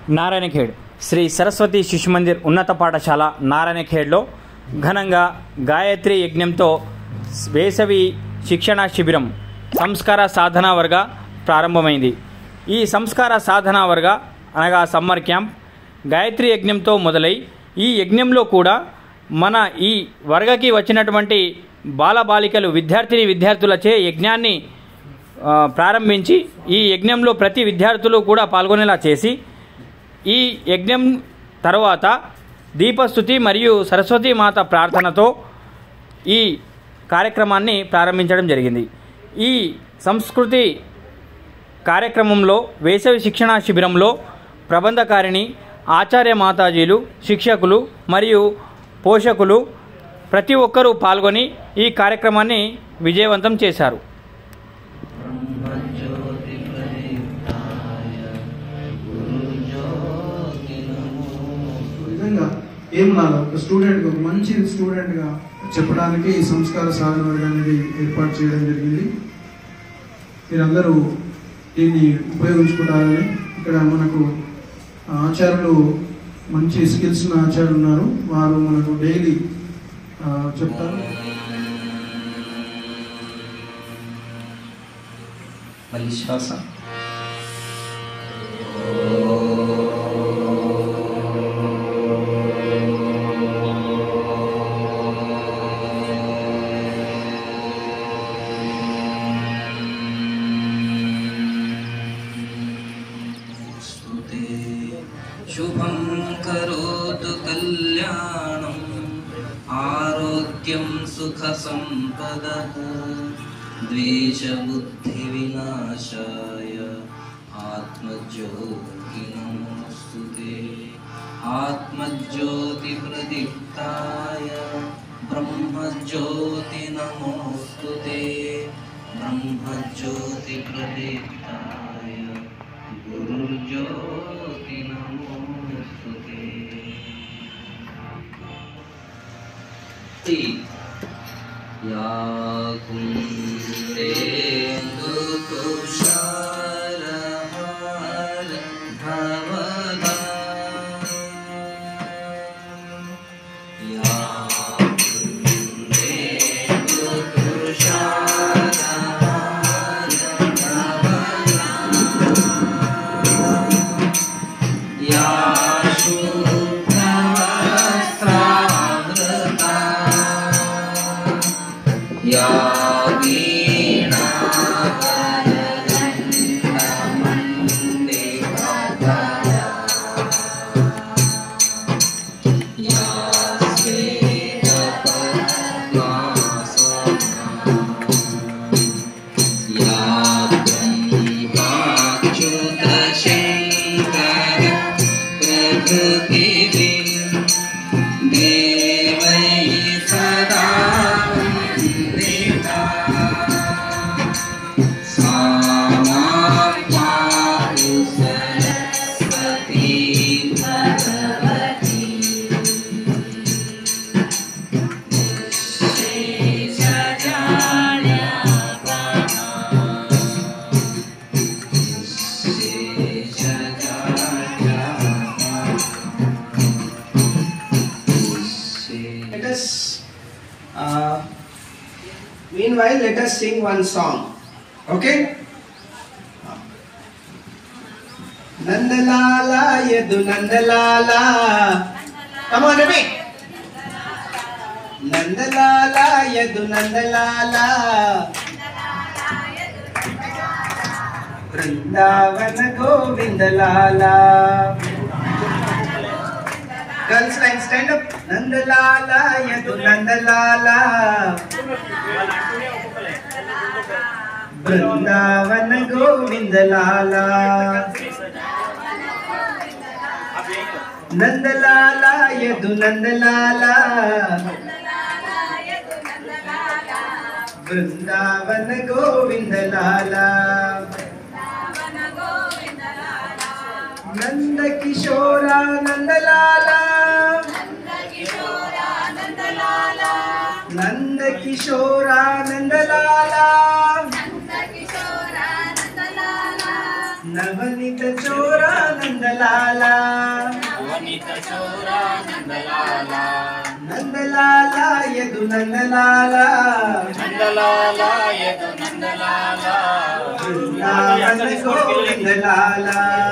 నారాయణఖేడ్ శ్రీ సరస్వతి శిశు మందిర్ ఉన్నత పాఠశాల నారాయణఖేడ్లో ఘనంగా గాయత్రి యజ్ఞంతో వేసవి శిక్షణా శిబిరం సంస్కార సాధనా వర్గ ప్రారంభమైంది. ఈ సంస్కార సాధనా వర్గ అనగా సమ్మర్ క్యాంప్ గాయత్రి యజ్ఞంతో మొదలై ఈ యజ్ఞంలో కూడా మన ఈ వర్గకి వచ్చినటువంటి బాలబాలికలు విద్యార్థులచే యజ్ఞాన్ని ప్రారంభించి ఈ యజ్ఞంలో ప్రతి విద్యార్థులు కూడా పాల్గొనేలా చేసి ఈ యజ్ఞం తర్వాత దీపస్తుతి మరియు సరస్వతీ మాత ప్రార్థనతో ఈ కార్యక్రమాన్ని ప్రారంభించడం జరిగింది. ఈ సంస్కృతి కార్యక్రమంలో వేసవి శిక్షణా శిబిరంలో ప్రబంధకారిణి, ఆచార్య మాతాజీలు, శిక్షకులు మరియు పోషకులు ప్రతి ఒక్కరూ పాల్గొని ఈ కార్యక్రమాన్ని విజయవంతం చేశారు. ఒక స్టూడెంట్ ఒక మంచి స్టూడెంట్గా చెప్పడానికి ఈ సంస్కార సాధన వర్గం అనేది ఏర్పాటు చేయడం జరిగింది. మీరందరూ దీన్ని ఉపయోగించుకుంటారని. ఇక్కడ మనకు ఆచార్యులు మంచి స్కిల్స్ ఉన్న ఆచార్యులు ఉన్నారు. వారు మనకు డైలీ చెప్తారు. మళ్ళీ శ్వాస. శుభం కరోతు కళ్యాణం ఆరోగ్యం సుఖ సంపదః ద్వేషబుద్ధి వినాశాయ ఆత్మజ్యోతి నమోస్తుతే ఆత్మజ్యోతి ప్రదీప్తాయ బ్రహ్మజ్యోతి నమోస్తుతే బ్రహ్మజ్యోతి ప్రదీప్తాయ గురుజ్యోతి నమోస్తుతే. యా కుందేందు తుషారహార ధవలా యా కుందేందు తుషారహార ధవలా యా శుభ్రవస్త్రావృతా యా వీణా వరదండమండితా యా శ్వేతపద్మాసనా యా బ్రహ్మాచ్యుత శంకర ప్రకృతిభిః దేవైః సదా వందితా సా మాం పాతు Saraswati Bhagavati Let us, meanwhile, let us sing one song. Okay? Nandalala, Yadu Nandalala. Come on, repeat. Nandalala, Yadu Nandalala. Vrindavana Govindalala. Girls line, stand up. Nandalala, Yadu Nandalala. Vrindavana Govindalala. Nandalala, Yadu Nandalala. Vrindavana Govindalala. Nanda Kishora Nandalala. Nanda Kishora Nandalala. Navanita Chora Nandalala. నందలాల నవనీత చోర నందలాల నందలాల యదు నందలాల నందలాల యదు నందలాల బృందావన గోవిందలాల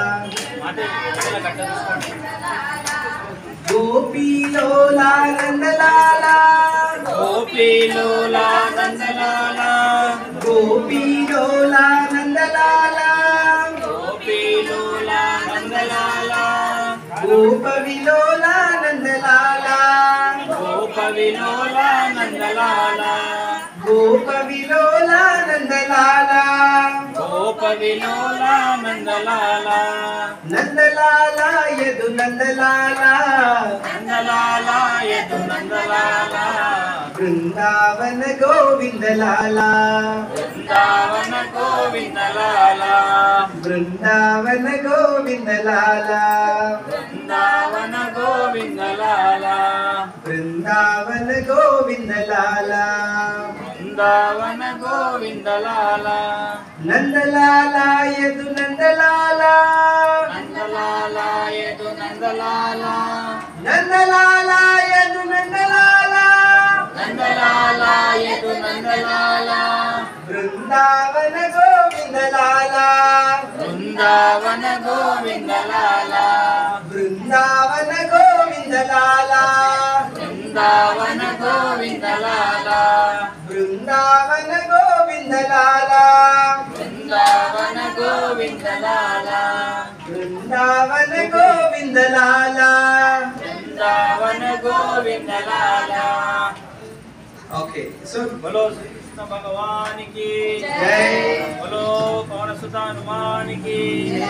గోపీలోలా నందలాల గోపీలోలా నందలాల గోపీలోలా నందలాల గోపీలోలా నందలాల గోపవిలోలా నందలాల గోపవిలోలా నందలాల గోపవిలోలా నందలాల గోపవిలోలా నందలాల నందలాల యదు నందలాల నందలాల యదు నందలాల బృందావన గోవిందలాల బృందావన గోవిందలాల బృందావన గోవిందలాల బృందావన గోవిందలాల బృందావన గోవిందలాల బృందావన గోవిందలాల నందలాల యదు నందలాల నందలాల యదు నందలాల నందలాల యదు నందలాల నందలాల యదు నందలాల బృందావన గోవిందలాల బృందావన గోవిందలాల బృందావన గోవిందలాల బృందావన గోవిందలాల బృందావన గోవిందలాల బృందావన గోవిందలాల బృందావన గోవిందలాల బృందావన గోవిందలాల ఓకే సో बोलो श्री कृष्ण भगवान की जय बोलो पवन सुत हनुमान की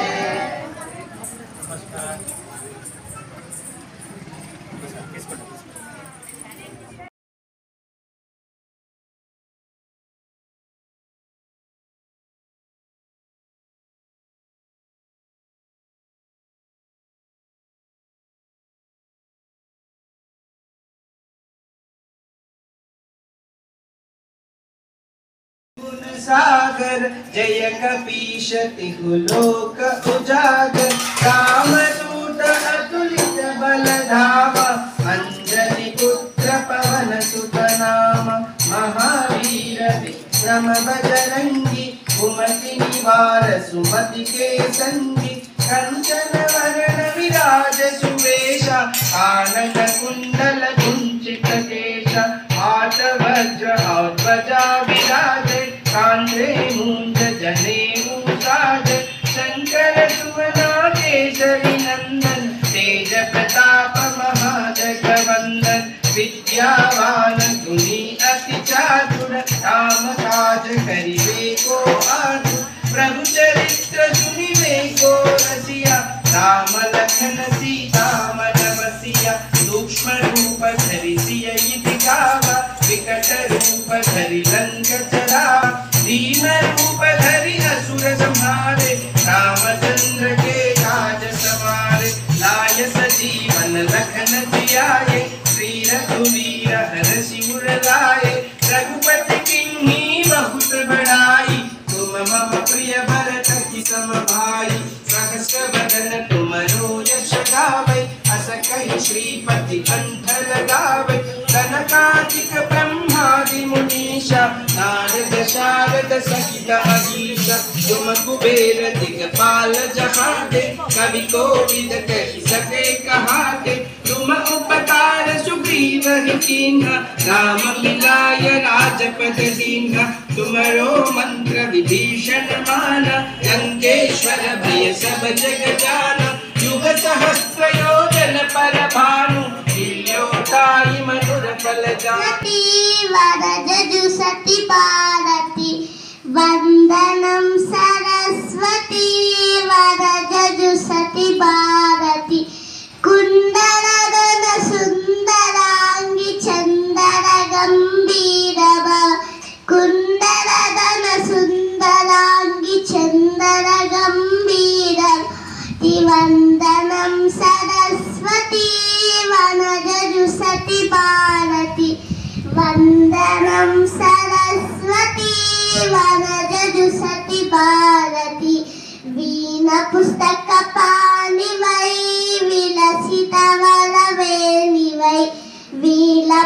नमस्कार सागर जय कपीश तिहुलोक उजागर कामदूत अतुलित बलधाम अंजनी पुत्र पवन सुत नाम महावीर विक्रम बजरंगी कुमति निवार सुमति के संगी कंचन वरण विराज सुवेश कानन कुंडल कुंचित केश हाथ वज्र और ध्वजा विराजे कांधे मूंज जनेऊ साजे शंकर सुवना केसरी नंदन तेज प्रताप महाजगवंदन विद्यावान गुणी अति चातुर राम काज करिबे को आतुर प्रभु चरित्र सुनिबे को रसिया राम लखन सीता मन बसिया सूक्ष्म रूप धरि सियहि दिखावा विकट रूप धरि लंक चढ़ावा दीन रूप धरि असुर संहारे रामचंद्र के काज सवारे लाय सजीवन लखन जियाए श्री रघुवीर हरषि उर लाए रघुपति किन्ही बहुत बड़ाई तुम मम प्रिय भरत की सम भाई सहस्र बदन तुमरो यश गावै अस कहि श्रीपति कंठ लगावै कनकादिक ब्रह्मादि मुनीषा नारद शारद सहित अहीशा तुम कुबेर दिगपाल जहाते कवि कोविद कहि सके कहाते तुम उपकार सुग्रीव ही कीन्हा राम मिलाय राजपद दीन्हा तुमरो मंत्र विभीषण माना लंकेश्वर भय सब जग जाना युग सहस्र योजन पर भानु लील्योताई मधुर फल जाति वरजु सति भारती वंदनम सरस्वती वरजु सति भारती कुंडलगन सुंदरांगी चंदर गंभीर कुंडलगन सुंदरांगी चंदर गंभीर वंदनम सरस्वती वरजु सति भारती वंदनम सरस्वती वरजु सति भारती वीणा पुस्तक पाणि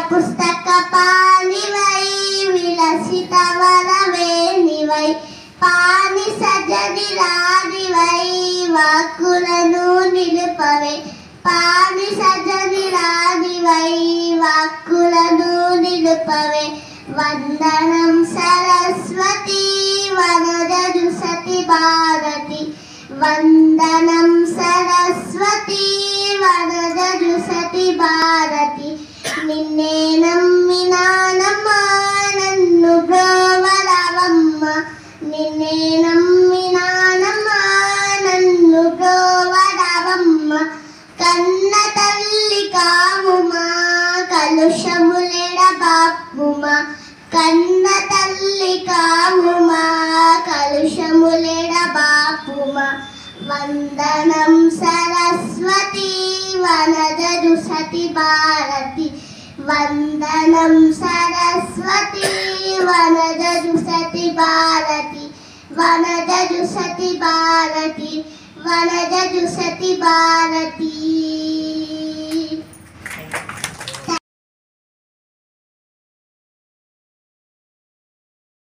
పుస్తక పాణివై విలసిత వరవేణివై పాని సజని రాణివై వాక్కులను నిలుపవే పాని సజని రాణివై వాక్కులను నిలుపవే వందనం సరస్వతి వనజు సతి భారతి వందనం సరస్వతి వనజు సతి భారతి నిన్నే నమ్మినానమ్మా నన్ను బ్రోవరవమ్మ నిన్నే నమ్మినానమ్మా నన్ను బ్రోవరవమ్మ కన్న తల్లి కావుమా కలుషములెడ బాపుమా కన్న తల్లి కావుమా కలుషములెడ బాపుమా వందనం సరస్వతి వనజు సతి భారతి వందనం సరస్వతి వనజు సతి భారతి వనజు సతి భారతి వనజు సతి భారతి